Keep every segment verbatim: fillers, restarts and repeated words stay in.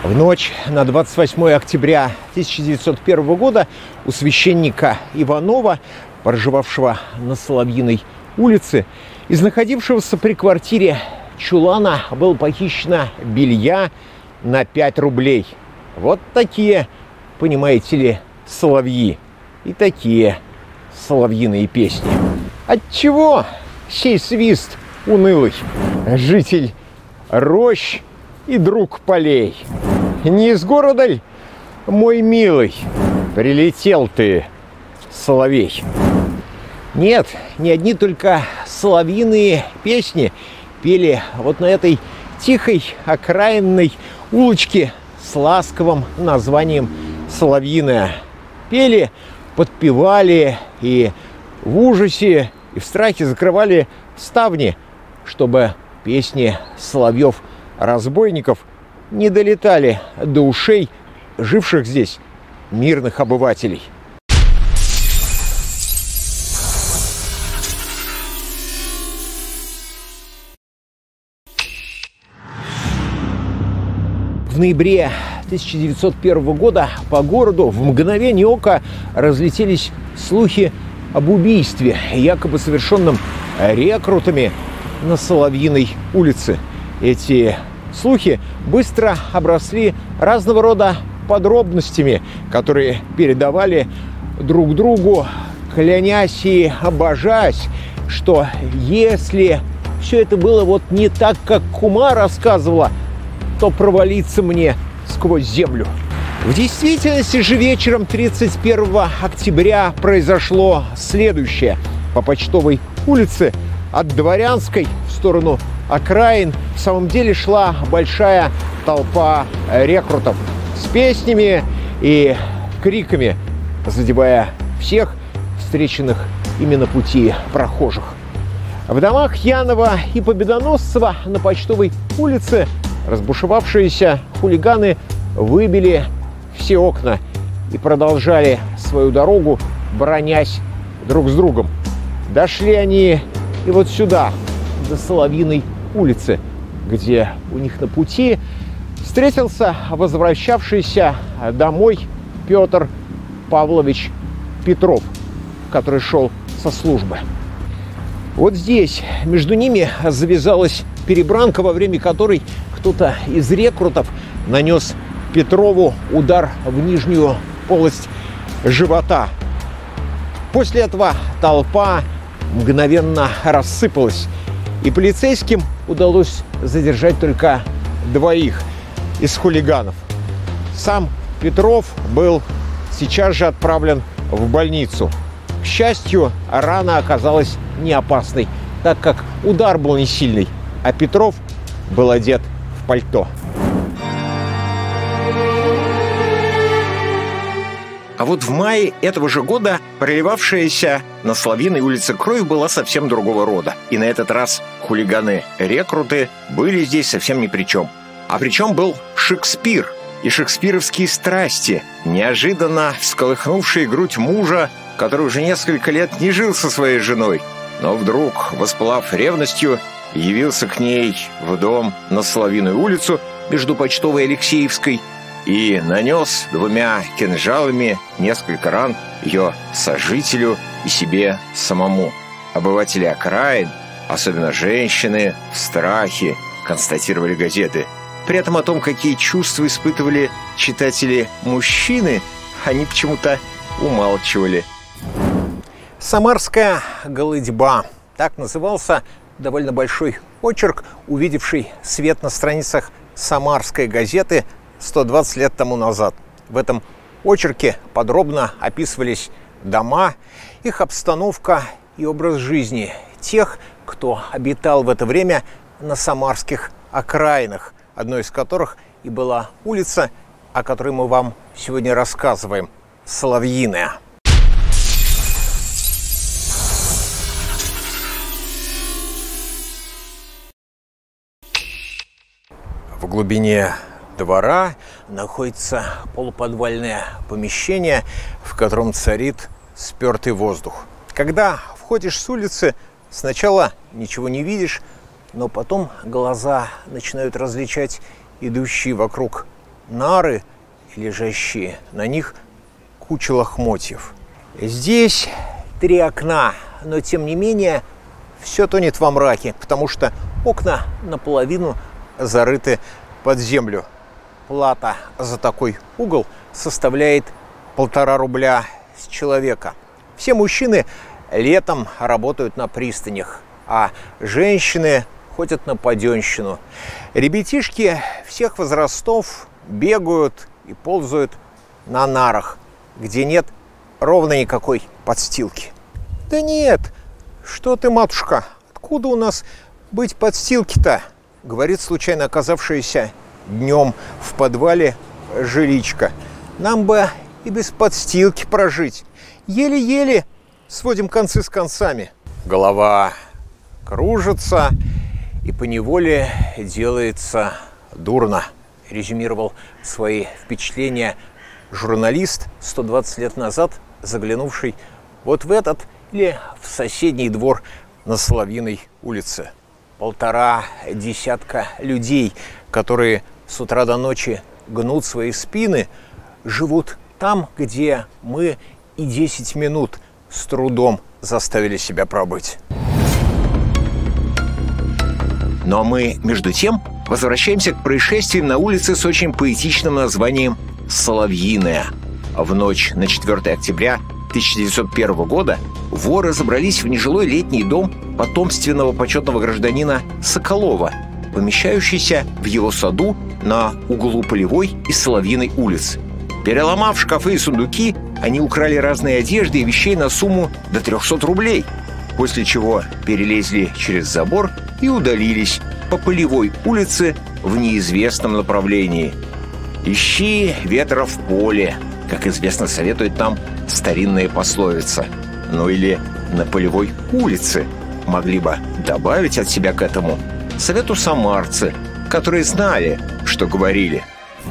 В ночь на двадцать восьмое октября тысяча девятьсот первого года у священника Иванова, проживавшего на Соловьиной улице, из находившегося при квартире чулана было похищено белья на пять рублей. Вот такие, понимаете ли, соловьи и такие соловьиные песни. Отчего сей свист унылый, житель рощ и друг полей? Не из города ль, мой милый, прилетел ты, соловей? Нет, не одни только соловьиные песни пели вот на этой тихой окраинной улочке с ласковым названием Соловьиная. Пели, подпевали и в ужасе, и в страхе закрывали ставни, чтобы песни соловьев-разбойников не долетали до ушей живших здесь мирных обывателей. В ноябре тысяча девятьсот первого года по городу в мгновение ока разлетелись слухи об убийстве, якобы совершенном рекрутами на Соловьиной улице. Эти слухи быстро обросли разного рода подробностями, которые передавали друг другу, клянясь и обожась, что если все это было вот не так, как кума рассказывала, то провалиться мне сквозь землю. В действительности же вечером тридцать первого октября произошло следующее. По Почтовой улице от Дворянской в сторону окраин в самом деле шла большая толпа рекрутов с песнями и криками, задевая всех встреченных именно пути прохожих. В домах Янова и Победоносцева на Почтовой улице разбушевавшиеся хулиганы выбили все окна и продолжали свою дорогу, бронясь друг с другом. Дошли они и вот сюда, до Соловьиной улицы, где у них на пути встретился возвращавшийся домой Петр Павлович Петров, который шел со службы. Вот здесь между ними завязалась перебранка, во время которой кто-то из рекрутов нанес Петрову удар в нижнюю полость живота. После этого толпа мгновенно рассыпалась, и полицейским удалось задержать только двоих из хулиганов. Сам Петров был сейчас же отправлен в больницу. К счастью, рана оказалась не опасной, так как удар был не сильный, а Петров был одет в пальто. А вот в мае этого же года проливавшаяся на Соловьиной улице кровь была совсем другого рода. И на этот раз хулиганы-рекруты были здесь совсем ни при чем. А при чем был Шекспир и шекспировские страсти, неожиданно всколыхнувшие грудь мужа, который уже несколько лет не жил со своей женой, но вдруг, воспылав ревностью, явился к ней в дом на Соловьиную улицу между Почтовой и Алексеевской и нанес двумя кинжалами несколько ран ее сожителю и себе самому. Обыватели окраин, особенно женщины, в страхе констатировали газеты. При этом о том, какие чувства испытывали читатели-мужчины, они почему-то умалчивали. «Самарская голытьба» – так назывался довольно большой очерк, увидевший свет на страницах «Самарской газеты» сто двадцать лет тому назад. В этом очерке подробно описывались дома, их обстановка и образ жизни тех, кто обитал в это время на самарских окраинах, одной из которых и была улица, о которой мы вам сегодня рассказываем – Соловьиная. В глубине двора находится полуподвальное помещение, в котором царит спертый воздух. Когда входишь с улицы, сначала ничего не видишь, но потом глаза начинают различать идущие вокруг нары, лежащие на них куча лохмотьев. Здесь три окна, но тем не менее все тонет во мраке, потому что окна наполовину зарыты под землю. Плата за такой угол составляет полтора рубля с человека. Все мужчины летом работают на пристанях, а женщины ходят на паденщину. Ребятишки всех возрастов бегают и ползают на нарах, где нет ровно никакой подстилки. Да нет, что ты, матушка, откуда у нас быть подстилки-то? Говорит случайно оказавшаяся днем в подвале жиличка. Нам бы и без подстилки прожить. Еле-еле сводим концы с концами. Голова кружится и поневоле делается дурно, резюмировал свои впечатления журналист, сто двадцать лет назад заглянувший вот в этот или в соседний двор на Соловьиной улице. Полтора десятка людей, которые с утра до ночи гнут свои спины, живут там, где мы и десять минут с трудом заставили себя пробыть. Но мы, между тем, возвращаемся к происшествиям на улице с очень поэтичным названием «Соловьиная». В ночь на четвёртое октября тысяча девятьсот первого года воры забрались в нежилой летний дом потомственного почетного гражданина Соколова, помещающийся в его саду на углу Полевой и Соловьиной улиц. Переломав шкафы и сундуки, они украли разные одежды и вещей на сумму до трехсот рублей, после чего перелезли через забор и удалились по Полевой улице в неизвестном направлении. «Ищи ветра в поле», как известно, советует нам старинная пословица. Ну или «на Полевой улице» могли бы добавить от себя к этому совету самарцы, которые знали, что говорили.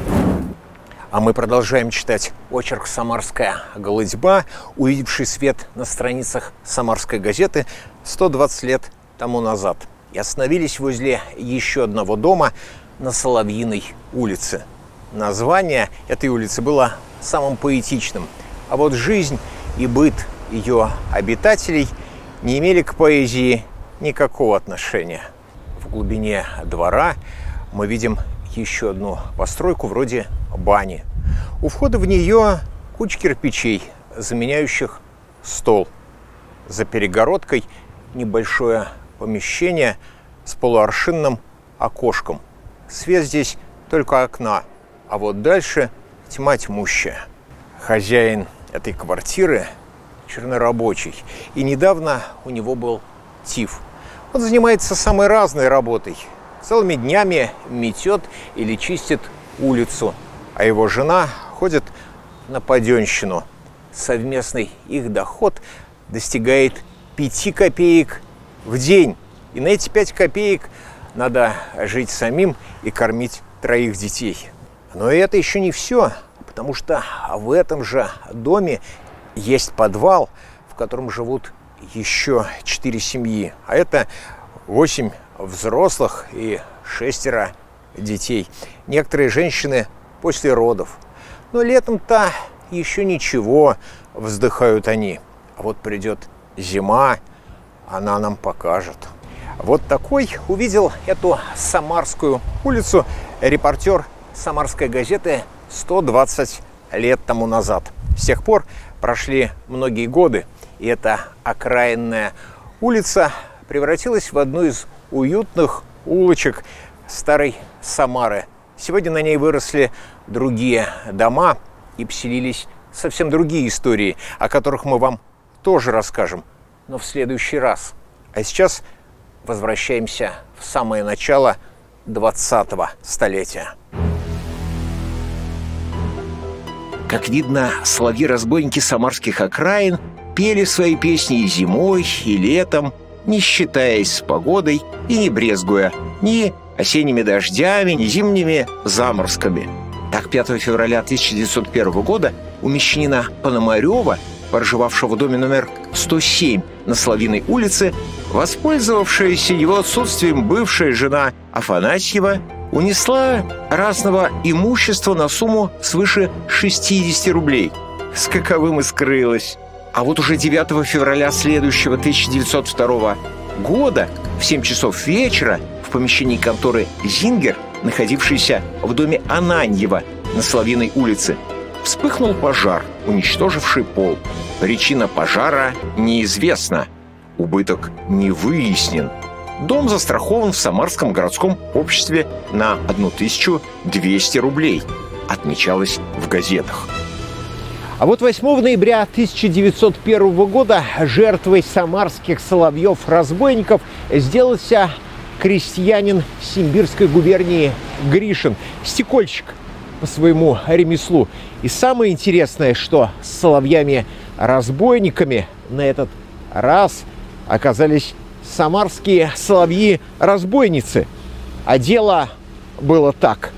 А мы продолжаем читать очерк «Самарская голытьба», увидевший свет на страницах «Самарской газеты» сто двадцать лет тому назад. И остановились возле еще одного дома на Соловьиной улице. Название этой улицы было самым поэтичным, а вот жизнь и быт ее обитателей не имели к поэзии никакого отношения. В глубине двора мы видим еще одну постройку вроде бани. У входа в нее куча кирпичей, заменяющих стол. За перегородкой небольшое помещение с полуаршинным окошком. Свет здесь только окна, а вот дальше тьма тьмущая. Хозяин этой квартиры чернорабочий, и недавно у него был тиф. Он занимается самой разной работой. Целыми днями метет или чистит улицу, а его жена ходит на паденщину. Совместный их доход достигает пяти копеек в день. И на эти пять копеек надо жить самим и кормить троих детей. Но и это еще не все, потому что в этом же доме есть подвал, в котором живут еще четыре семьи. А это восемь взрослых и шестеро детей. Некоторые женщины после родов. Но летом-то еще ничего, вздыхают они. А вот придет зима, она нам покажет. Вот такой увидел эту Самарскую улицу репортер «Самарской газеты» сто двадцать лет тому назад. С тех пор прошли многие годы, и эта окраинная улица превратилась в одну из уютных улочек старой Самары. Сегодня на ней выросли другие дома и поселились совсем другие истории, о которых мы вам тоже расскажем, но в следующий раз. А сейчас возвращаемся в самое начало двадцатого столетия. Как видно, соловьи-разбойники самарских окраин пели свои песни и зимой, и летом, не считаясь с погодой и не брезгуя ни осенними дождями, ни зимними заморозками. Так, пятого февраля тысяча девятьсот первого года у мещанина Пономарева, проживавшего в доме номер сто семь на Соловьиной улице, воспользовавшаяся его отсутствием бывшая жена Афанасьева, унесла разного имущества на сумму свыше шестидесяти рублей, с каковым и скрылась. А вот уже девятого февраля следующего тысяча девятьсот второго года в семь часов вечера в помещении конторы «Зингер», находившейся в доме Ананьева на Соловьиной улице, вспыхнул пожар, уничтоживший пол. Причина пожара неизвестна, убыток не выяснен. Дом застрахован в Самарском городском обществе на тысячу двести рублей, отмечалось в газетах. А вот восьмого ноября тысяча девятьсот первого года жертвой самарских соловьев-разбойников сделался крестьянин Симбирской губернии Гришин, стекольщик по своему ремеслу. И самое интересное, что с соловьями-разбойниками на этот раз оказались самарские соловьи-разбойницы. А дело было так.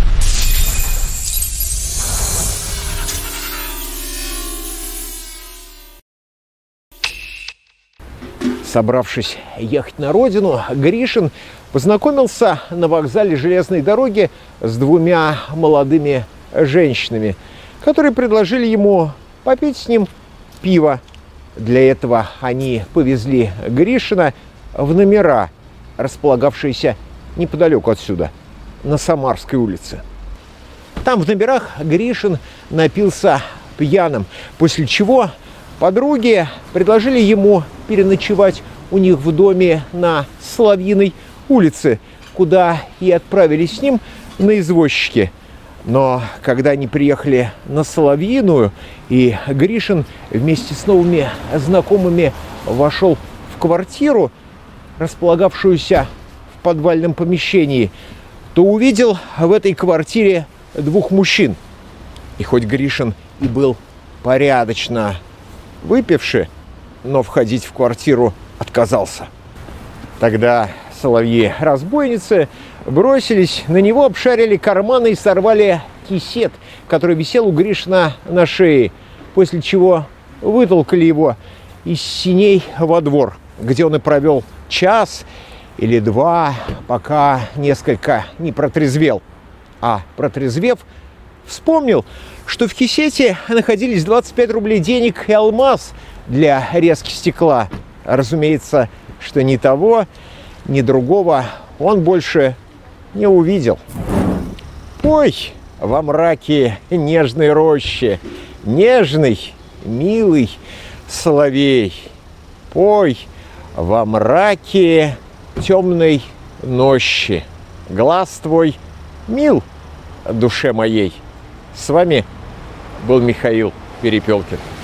Собравшись ехать на родину, Гришин познакомился на вокзале железной дороги с двумя молодыми женщинами, которые предложили ему попить с ним пиво. Для этого они повезли Гришина в номера, располагавшиеся неподалеку отсюда, на Самарской улице. Там в номерах Гришин напился пьяным, после чего подруги предложили ему переночевать у них в доме на Соловьиной улице, куда и отправились с ним на извозчике. Но когда они приехали на Соловьиную, и Гришин вместе с новыми знакомыми вошел в квартиру, располагавшуюся в подвальном помещении, то увидел в этой квартире двух мужчин. И хоть Гришин и был порядочно выпивший, но входить в квартиру отказался. Тогда соловьи-разбойницы бросились на него, обшарили карманы и сорвали кисет, который висел у Гришина на шее, после чего вытолкали его из синей во двор, где он и провел час или два, пока несколько не протрезвел. А протрезвев, вспомнил, что в кисете находились двадцать пять рублей денег и алмаз для резки стекла. Разумеется, что ни того, ни другого он больше не увидел. Пой во мраке нежной рощи, нежный, милый соловей. Пой во мраке темной нощи. Глаз твой мил душе моей. С вами был Михаил Перепелкин.